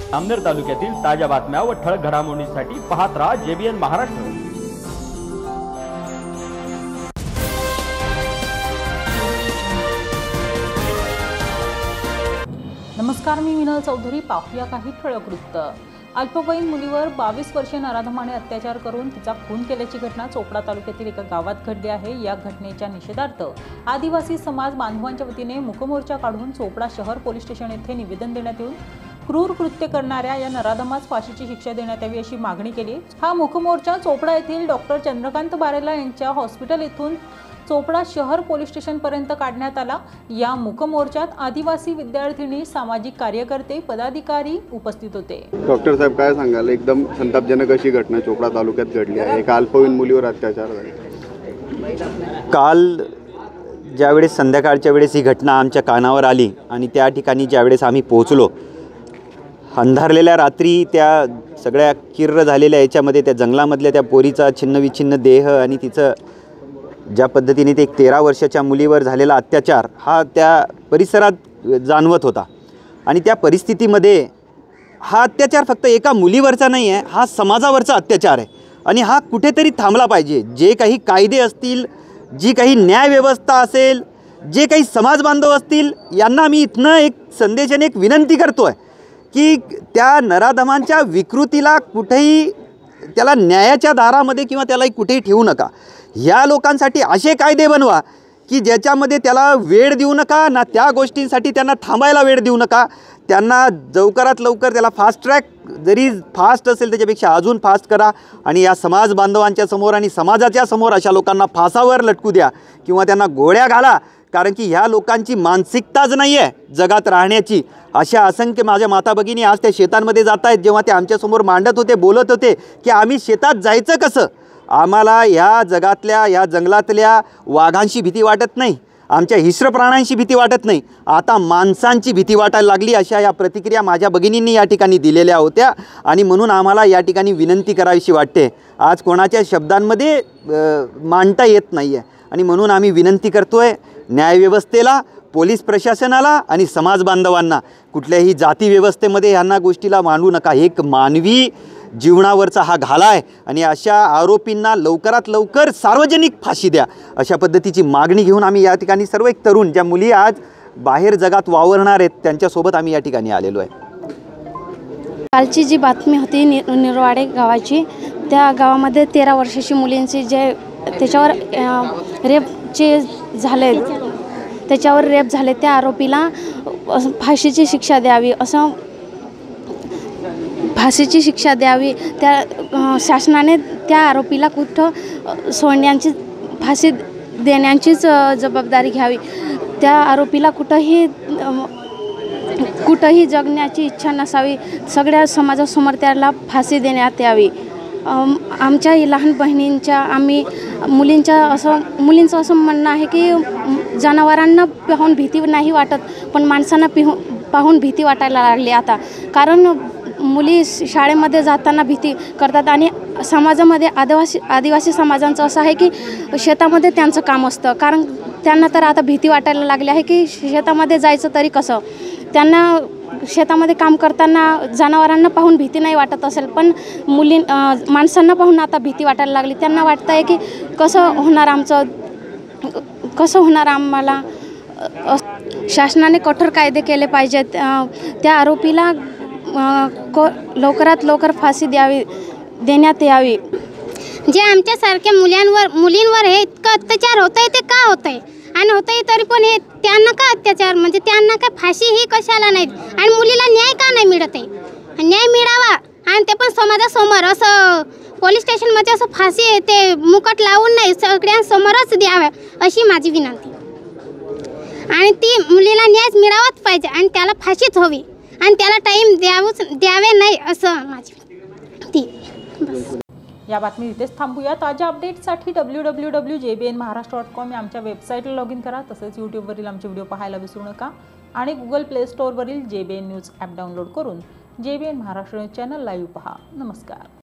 अमनेर तालुक्यातील ताज्या बातम्या व ठळक घडामोडींसाठी पाहत राहा JBN महाराष्ट्र। नमस्कार, मी विनल चौधरी। पाहूया काही ठळक वृत्त। अल्पवयीन मुलीवर 22 वर्षीय नराधमाने अत्याचार करून तिचा खून केल्याची घटना चोपडा तालुक्यातील एका गावात घडली आहे। या घटनेच्या निषेधार्थ आदिवासी समाज बांधवांच्या वतीने मुकमोर्चा काढून चोपडा शहर पोलीस स्टेशन येथे निवेदन देण्यात येऊन क्रूर कृत्य करणाऱ्या या नराधमास फाशीची शिक्षा देण्यात यावी अशी मागणी केली। हा मुकमोर्चा चोपडा येथील डॉक्टर चंद्रकांत बारेला यांच्या हॉस्पिटल येथून चोपडा शहर पोलीस स्टेशन पर्यंत काढण्यात आला। या मुकमोर्चात आदिवासी विद्यार्थिनी, सामाजिक कार्यकर्ते, पदाधिकारी उपस्थित होते। डॉक्टर साहेब, काय सांगाल? एकदम संतापजनक अशी घटना चोपडा तालुक्यात घडली आहे। एका अल्पवयीन मुलीवर अत्याचार झाला। काल ज्यावेळेस संध्याकाळच्या वेळेस ही घटना आमच्या कानावर आली आणि त्या ठिकाणी ज्यावेळेस आम्ही पोहोचलो, अंधारलेल्या रात्री त्या सगळ्या किर्र झालेल्या याच्यामध्ये त्या जंगलामधल्या त्या पोरीचा छिन्नविछिन्न देह आणि तिचं ज्या पद्धतीने ते 13 वर्षाच्या मुलीवर झालेला अत्याचार हा त्या परिसरात जाणवत होता। आणि त्या परिस्थितीमध्ये हा अत्याचार फक्त एका मुलीवरचा नाही आहे, हा समाजावरचा अत्याचार आहे आणि हा कुठेतरी थांबला पाहिजे। जे काही कायदे असतील, जी काही न्यायव्यवस्था असेल, जे काही समाज बांधव असतील, यांना मी इथनं एक संदेश आणि एक विनंती करतो आहे की त्या नराधमांच्या विकृतीला कुठेही त्याला न्यायाच्या दारामध्ये किंवा त्यालाही कुठेही ठेवू नका। ह्या लोकांसाठी असे कायदे बनवा की ज्याच्यामध्ये त्याला वेळ देऊ नका ना, त्या गोष्टींसाठी त्यांना थांबायला वेळ देऊ नका। त्यांना लवकरात लवकर त्याला फास्ट ट्रॅक, जरी फास्ट असेल त्याच्यापेक्षा अजून फास्ट करा आणि या समाज बांधवांच्या समोर आणि समाजाच्या समोर अशा लोकांना फासावर लटकू द्या किंवा त्यांना गोळ्या घाला। कारण की ह्या लोकांची मानसिकताच नाही आहे जगात राहण्याची। अशा असंख्य माझ्या माता भगिनी आज त्या शेतांमध्ये जात आहेत। जेव्हा ते आमच्यासमोर मांडत होते, बोलत होते की आम्ही शेतात जायचं कसं, आम्हाला ह्या जगातल्या या जंगलातल्या वाघांशी भीती वाटत नाही, आमच्या हिस्र प्राण्यांशी भीती वाटत नाही, आता माणसांची भीती वाटायला लागली। अशा या प्रतिक्रिया माझ्या भगिनींनी या ठिकाणी दिलेल्या होत्या आणि म्हणून आम्हाला या ठिकाणी विनंती करावीशी वाटते। आज कोणाच्या शब्दांमध्ये मांडता येत नाही आहे आणि म्हणून आम्ही विनंती करतोय न्यायव्यवस्थेला, पोलीस प्रशासनाला आणि समाज बांधवांना, कुठल्याही जाती व्यवस्थेमध्ये ह्यांना गोष्टीला मांडू नका। एक मानवी जीवनावरचा हा घाला आहे आणि अशा आरोपींना लवकरात लवकर सार्वजनिक फाशी द्या, अशा पद्धतीची मागणी घेऊन आम्ही या ठिकाणी सर्व एक तरुण, ज्या मुली आज बाहेर जगात वावरणार आहेत, त्यांच्यासोबत आम्ही या ठिकाणी आलेलो आहे। कालची जी बातमी होती निरवाडे गावाची, त्या गावामध्ये 13 वर्षाची मुलींची जे त्याच्यावर रेपचे झाले, त्याच्यावर रेप झाले, त्या आरोपीला फाशीची शिक्षा द्यावी असं, फाशीची शिक्षा द्यावी। त्या शासनाने त्या आरोपीला कुठं सोडण्याची, फाशी देण्याचीच जबाबदारी घ्यावी। त्या आरोपीला कुठंही जगण्याची इच्छा नसावी। सगळ्या समाजासमोर त्याला फाशी देण्यात यावी। आमच्या लहान बहिणींच्या, मुलींचं असं म्हणणं आहे की जनावरांना पाहून भीती नाही वाटत, पण माणसांना पाहून भीती वाटायला लागली आता। कारण मुली शाळेमध्ये जाताना भीती करतात आणि समाजामध्ये आदिवासी समाजांचं असं आहे की शेतामध्ये त्यांचं काम असतं, कारण त्यांना तर आता भीती वाटायला लागली आहे की शेतामध्ये जायचं तरी कसं। त्यांना शेतामध्ये काम करताना जनावरांना पाहून भीती नाही वाटत असेल, पण माणसांना पाहून आता भीती वाटायला लागली। त्यांना वाटतं आहे की कसं होणार आम्हाला। शासनाने कठोर कायदे केले पाहिजेत। त्या आरोपीला लवकरात लवकर फाशी देण्यात यावी। जे आमच्यासारख्या मुलींवर हे इतकं अत्याचार होत आहे, ते का होत आहे आणि होत आहे तरी पण हे त्यांना का अत्याचार, म्हणजे त्यांना का फाशी ही कशाला नाही आणि मुलीला न्याय का नाही मिळत आहे? न्याय मिळावा आणि ते पण समाजासमोर, असं पोलीस स्टेशनमध्ये असं फाशी ते मुकट लावून नाही, सगळ्यांसमोरच द्यावं अशी माझी विनंती। आणि ती मुलीला न्याय मिळावाच पाहिजे आणि त्याला फाशीच हवी आणि त्याला टाईम द्यावे नाही असं माझी ती। या बातमी इथेच थांबूया। ताज्या अपडेट्ससाठी www.jbnmaharashtra.com या आमच्या वेबसाईटला लॉग इन करा। तसेच यूट्यूबवरील आमचे व्हिडिओ पाहायला विसरू नका आणि गुगल प्ले स्टोअरवरील JBN न्यूज ॲप डाउनलोड करून JBN Maharashtra news channel live पहा। नमस्कार।